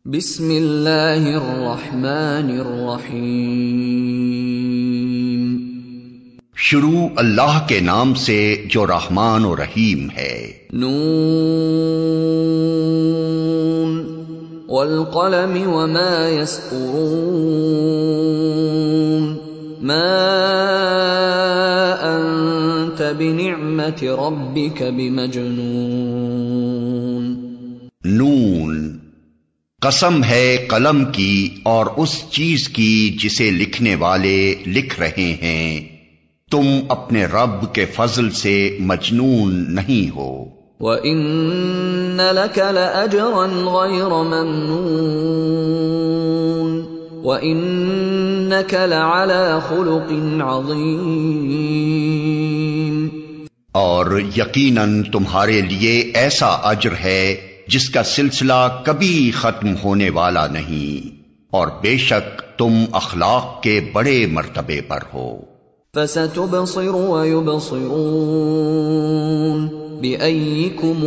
بسم اللہ الرحمن الرحیم۔ شروع اللہ کے نام سے جو رحمان و رحیم ہے۔ نون والقلم وما يسطرون ما انت بنعمت ربک بمجنون۔ نون، قسم ہے قلم کی اور اس چیز کی جسے لکھنے والے لکھ رہے ہیں، تم اپنے رب کے فضل سے مجنون نہیں ہو۔ وَإِنَّ لَكَ لَأَجْرًا غَيْرَ مَمْنُونٍ وَإِنَّكَ لَعَلَى خُلُقٍ عَظِيمٍ۔ اور یقیناً تمہارے لیے ایسا اجر ہے جس کا سلسلہ کبھی ختم ہونے والا نہیں، اور بے شک تم اخلاق کے بڑے مرتبے پر ہو۔ فَسَتُبْصِرُ وَيُبْصِرُونَ بِأَيِّكُمُ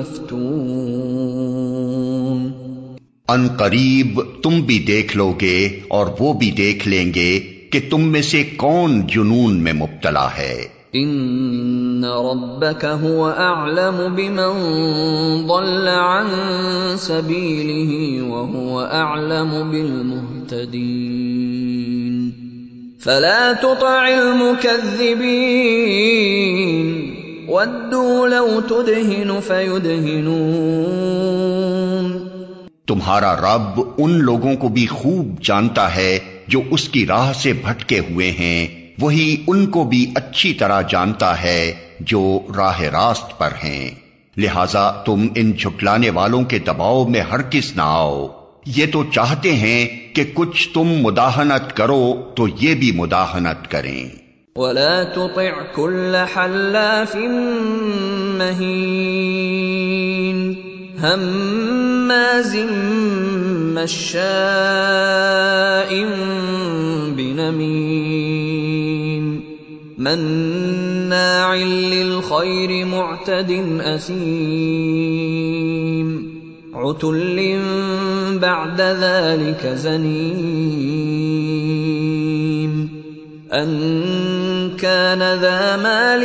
الْمَفْتُونُ۔ ان قریب تم بھی دیکھ لو گے اور وہ بھی دیکھ لیں گے کہ تم میں سے کون جنون میں مبتلا ہے۔ ان ربک هو اعلم بمن ضل عن سبیلہ وهو اعلم بالمہتدین فلا تطع المکذبین ودوا لو تدہن فیدہنون۔ تمہارا رب ان لوگوں کو بھی خوب جانتا ہے جو اس کی راہ سے بھٹکے ہوئے ہیں، وہی ان کو بھی اچھی طرح جانتا ہے جو راہ راست پر ہیں، لہذا تم ان جھٹلانے والوں کے دباؤ میں ہرگز نہ آؤ۔ یہ تو چاہتے ہیں کہ کچھ تم مداہنت کرو تو یہ بھی مداہنت کریں۔ وَلَا تُطِعْ كُلَّ حَلَّافٍ مَّهِينٍ هَمَّازٍ مَّشَّاءٍ بِنَمِيمٍ مَّنَّاعٍ لِّلْخَيْرِ مُعْتَدٍ أَثِيمٍ عُتُلٍّ بَعْدَ ذَلِكَ زَنِيمٍ أَن كَانَ ذَا مَالٍ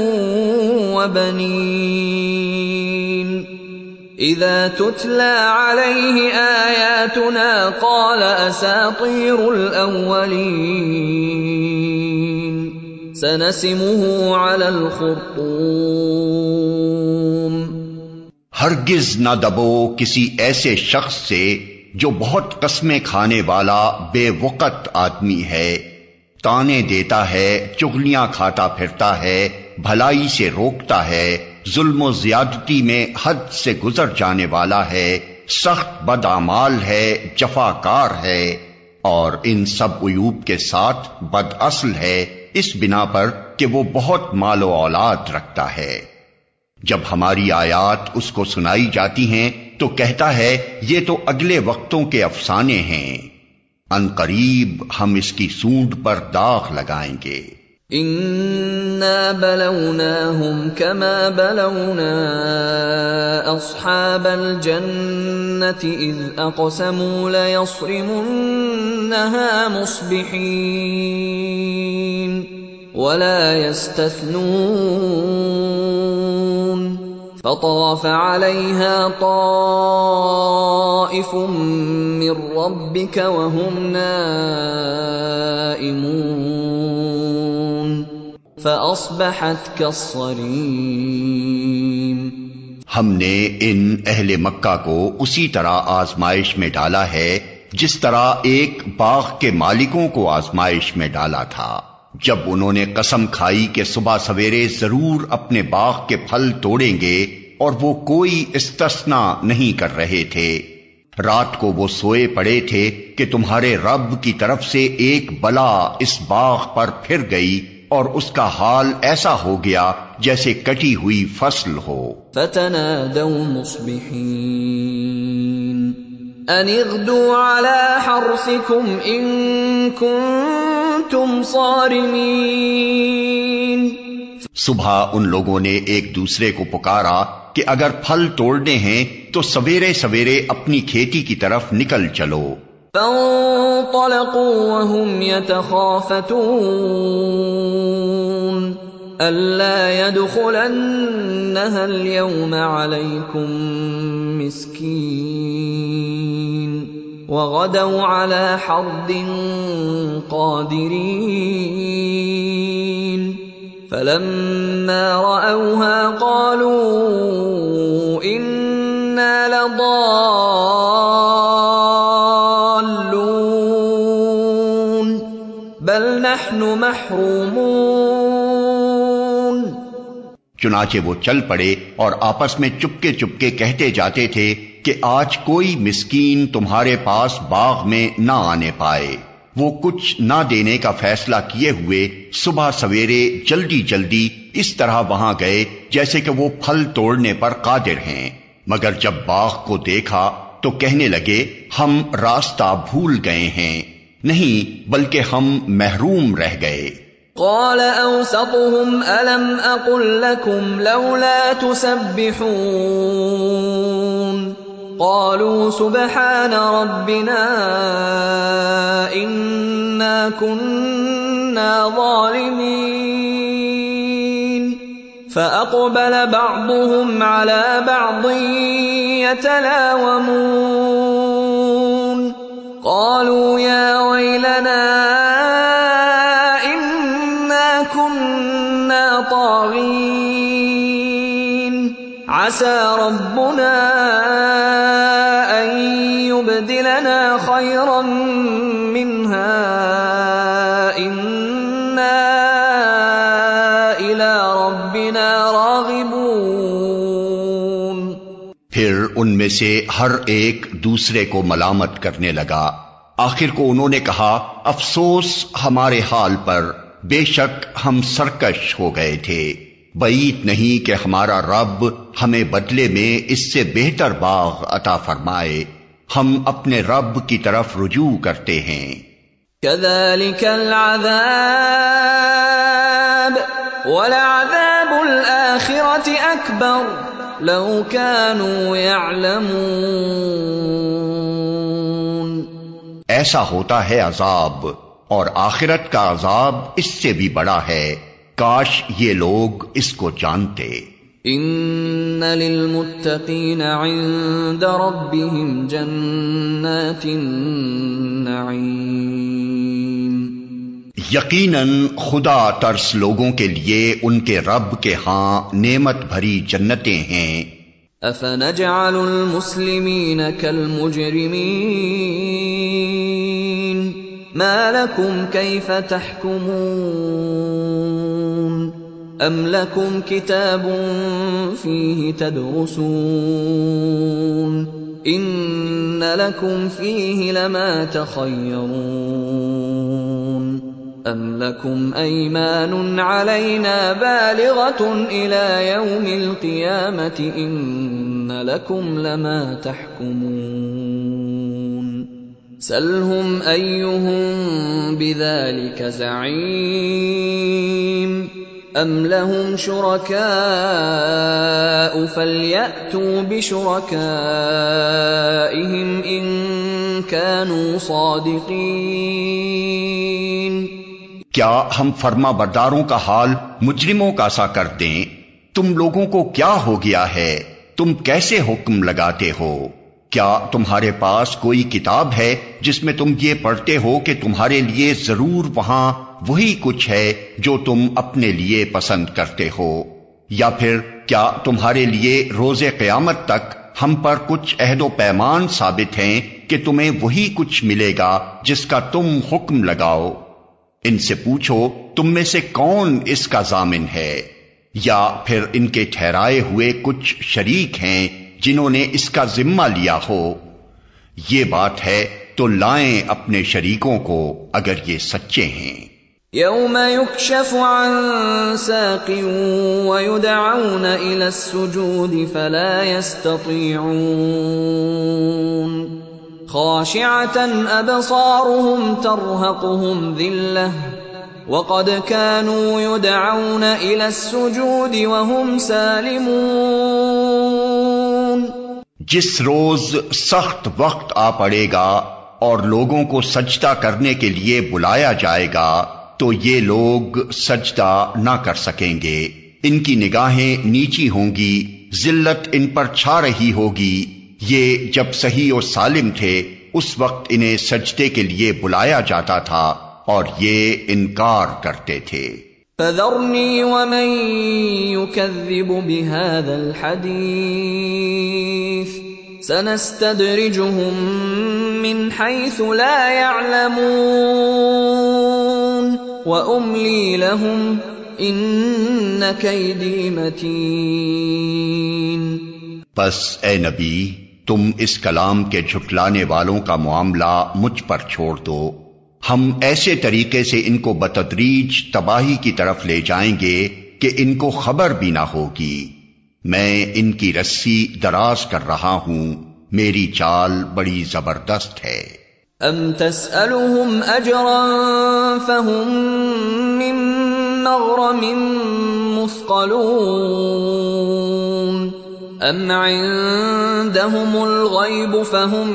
وَبَنِينَ إِذَا تُتْلَى عَلَيْهِ آيَاتُنَا قَالَ أَسَاطِيرُ الْأَوَّلِينَ سَنَسِمُهُ عَلَى الْخُرْطُومِ۔ ہرگز نہ دبو کسی ایسے شخص سے جو بہت قسمیں کھانے والا بے وقت آدمی ہے، تانے دیتا ہے، چغلیاں کھاتا پھرتا ہے، بھلائی سے روکتا ہے، ظلم و زیادتی میں حد سے گزر جانے والا ہے، سخت بدعمال ہے، جفاکار ہے، اور ان سب عیوب کے ساتھ بد اصل ہے، اس بنا پر کہ وہ بہت مال و اولاد رکھتا ہے۔ جب ہماری آیات اس کو سنائی جاتی ہیں تو کہتا ہے یہ تو اگلے وقتوں کے افسانے ہیں، ان قریب ہم اس کی سونڈ پر داغ لگائیں گے۔ اِنَّا بَلَوْنَاهُمْ كَمَا بَلَوْنَا أَصْحَابَ الْجَنَّةِ إِذْ أَقْسَمُوا لَيَصْرِمُنَّهَا مُصْبِحِينَ وَلَا يَسْتَثْنُونَ فَطَافَ عَلَيْهَا طَائِفٌ مِّن رَّبِّكَ وَهُمْ نَائِمُونَ فَأَصْبَحَتْ كَالصَّرِيمِ۔ ہم نے ان اہل مکہ کو اسی طرح آزمائش میں ڈالا ہے جس طرح ایک باغ کے مالکوں کو آزمائش میں ڈالا تھا، جب انہوں نے قسم کھائی کہ صبح سویرے ضرور اپنے باغ کے پھل توڑیں گے، اور وہ کوئی استثنا نہیں کر رہے تھے۔ رات کو وہ سوئے پڑے تھے کہ تمہارے رب کی طرف سے ایک بلا اس باغ پر پھر گئی، اور اس کا حال ایسا ہو گیا جیسے کٹی ہوئی فصل ہو۔ فَتَنَادَوْا مُصْبِحِينَ أَنِ اغْدُوا عَلَى حَرْثِكُمْ إِن كُنتُمْ صَارِمِينَ۔ صبح ان لوگوں نے ایک دوسرے کو پکارا کہ اگر پھل توڑنے ہیں تو سویرے سویرے اپنی کھیتی کی طرف نکل چلو۔ فانطلقوا وهم يتخافتون ألا يدخلنها اليوم عليكم مسكين وغدوا على حرد قادرين فلما رأوها قالوا إنا لضالون بل نحن محرومون۔ چنانچہ وہ چل پڑے اور آپس میں چپکے چپکے کہتے جاتے تھے کہ آج کوئی مسکین تمہارے پاس باغ میں نہ آنے پائے۔ وہ کچھ نہ دینے کا فیصلہ کیے ہوئے صبح سویرے جلدی جلدی اس طرح وہاں گئے جیسے کہ وہ پھل توڑنے پر قادر ہیں، مگر جب باغ کو دیکھا تو کہنے لگے ہم راستہ بھول گئے ہیں، نہیں بلکہ ہم محروم رہ گئے۔ قال اوسطهم الم اقل لكم لولا تسبحون قالوا سبحان ربنا انا كنا ظالمين فاقبل بعضهم على بعض يتلاومون قالوا يا ويلنا كنا طاغين عسى ربنا أن يبدلنا خيرا منها إنا إلى ربنا راغبون۔ پھر ان میں سے ہر ایک دوسرے کو ملامت کرنے لگا۔ آخر کو انہوں نے کہا افسوس ہمارے حال پر، بے شک ہم سرکش ہو گئے تھے، بعید نہیں کہ ہمارا رب ہمیں بدلے میں اس سے بہتر باغ عطا فرمائے، ہم اپنے رب کی طرف رجوع کرتے ہیں۔ كذلك العذاب ولعذاب الآخرة أكبر لو كانوا يعلمون۔ ایسا ہوتا ہے عذاب، اور آخرت کا عذاب اس سے بھی بڑا ہے، کاش یہ لوگ اس کو جانتے۔ ان للمتقین عند ربهم جنات النعیم، یقیناً خدا ترس لوگوں کے لیے ان کے رب کے ہاں نعمت بھری جنتیں ہیں۔ افنجعل المسلمین کالمجرمین ما لكم كيف تحكمون ام لكم كتاب فيه تدرسون ان لكم فيه لما تخيرون ام لكم ايمان علينا بالغة الى يوم القيامة ان لكم لما تحكمون سلهم أيهم بذلك زعيم أم لهم شركاء فليأتوا بشركائهم إن كانوا صادقين۔ کیا ہم فرما برداروں کا حال مجرموں کا سا کر دیں؟ تم لوگوں کو کیا ہو گیا ہے؟ تم کیسے حکم لگاتے ہو؟ کیا تمہارے پاس کوئی کتاب ہے جس میں تم یہ پڑھتے ہو کہ تمہارے لیے ضرور وہاں وہی کچھ ہے جو تم اپنے لیے پسند کرتے ہو؟ یا پھر کیا تمہارے لیے روز قیامت تک ہم پر کچھ عہد و پیمان ثابت ہیں کہ تمہیں وہی کچھ ملے گا جس کا تم حکم لگاؤ؟ ان سے پوچھو تم میں سے کون اس کا ضامن ہے؟ یا پھر ان کے ٹھہرائے ہوئے کچھ شریک ہیں جنہوں نے اس کا ذمہ لیا ہو؟ یہ بات ہے تو لائیں اپنے شریکوں کو اگر یہ سچے ہیں۔ یوم یکشف عن ساق ویدعون الى السجود فلا يستطيعون خاشعة ابصارهم ترهقهم ذلة وقد كانوا يدعون الى السجود وهم سالمون۔ جس روز سخت وقت آ پڑے گا اور لوگوں کو سجدہ کرنے کے لیے بلایا جائے گا تو یہ لوگ سجدہ نہ کر سکیں گے، ان کی نگاہیں نیچی ہوں گی، ذلت ان پر چھا رہی ہوگی۔ یہ جب صحیح و سالم تھے اس وقت انہیں سجدے کے لیے بلایا جاتا تھا اور یہ انکار کرتے تھے۔ فَذَرْنِي وَمَن يُكَذِّبُ بِهَذَا الْحَدِيثِ سَنَسْتَدْرِجُهُم مِّنْ حَيْثُ لَا يَعْلَمُونَ وَأُمْلِي لَهُمْ إِنَّ كَيْدِي مَتِينٌ۔ بس اے نبی تم اس کلام کے جھٹلانے والوں کا معاملہ مجھ پر چھوڑ دو، ہم ایسے طریقے سے ان کو بتدریج تباہی کی طرف لے جائیں گے کہ ان کو خبر بھی نہ ہوگی۔ میں ان کی رسی دراز کر رہا ہوں، میری چال بڑی زبردست ہے۔ ام تسألهم اجرا فهم من مغرم مثقلون ام عندهم الغیب فهم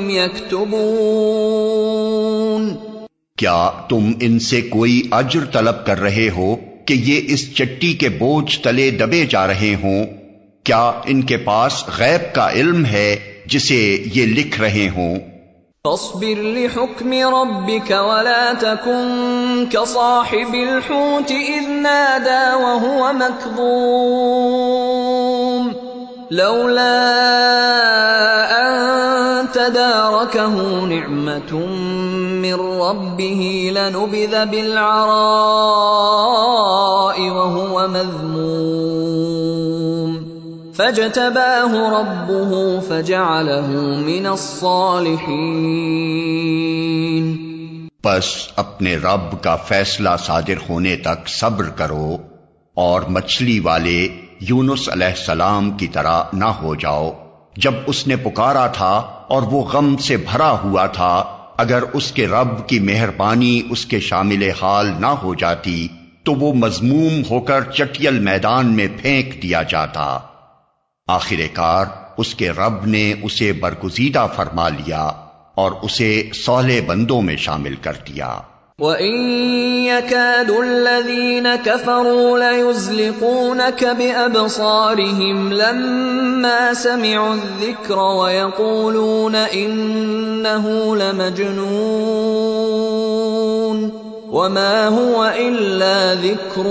یکتبون۔ کیا تم ان سے کوئی اجر طلب کر رہے ہو کہ یہ اس چٹی کے بوجھ تلے دبے جا رہے ہوں؟ کیا ان کے پاس غیب کا علم ہے جسے یہ لکھ رہے ہوں؟ فاصبر لحکم ربک ولا تکن كصاحب الحوت اذ نادى وهو مكظوم لولا ان تداركه نعمة من ربه لنبذ بالعراء وهو مذموم فاجتباه ربه فجعله من الصالحين۔ پس اپنے رب کا فیصلہ صادر ہونے تک صبر کرو اور مچھلی والے یونس علیہ السلام کی طرح نہ ہو جاؤ جب اس نے پکارا تھا اور وہ غم سے بھرا ہوا تھا۔ اگر اس کے رب کی مہربانی اس کے شامل حال نہ ہو جاتی تو وہ مذموم ہو کر چٹیل میدان میں پھینک دیا جاتا۔ آخر کار اس کے رب نے اسے برگزیدہ فرما لیا اور اسے صالح بندوں میں شامل کر دیا۔ وَإِن يَكَادُ الَّذِينَ كَفَرُوا لَيُزْلِقُونَكَ بِأَبْصَارِهِمْ لَمَّا سَمِعُوا الذِّكْرَ وَيَقُولُونَ إِنَّهُ لَمَجْنُونٌ وَمَا هُوَ إِلَّا ذِكْرٌ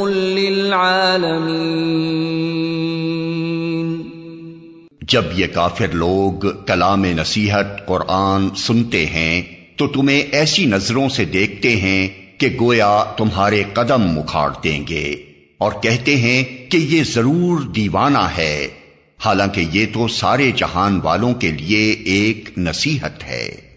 لِّلْعَالَمِينَ۔ جب یہ کافر لوگ کلام نصیحت قرآن سنتے ہیں تو تمہیں ایسی نظروں سے دیکھتے ہیں کہ گویا تمہارے قدم اکھاڑ دیں گے اور کہتے ہیں کہ یہ ضرور دیوانہ ہے، حالانکہ یہ تو سارے جہان والوں کے لیے ایک نصیحت ہے۔